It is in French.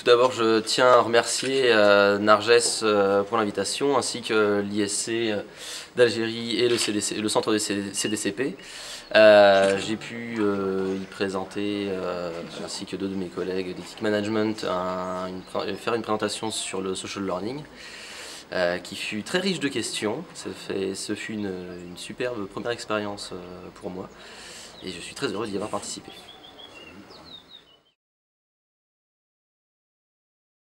d'abord, je tiens à remercier Narges pour l'invitation, ainsi que l'ISC d'Algérie et le centre de CDCP. J'ai pu y présenter, ainsi que deux de mes collègues d'éthique management, faire une présentation sur le social learning, qui fut très riche de questions. Ce fut une superbe première expérience pour moi, et je suis très heureux d'y avoir participé.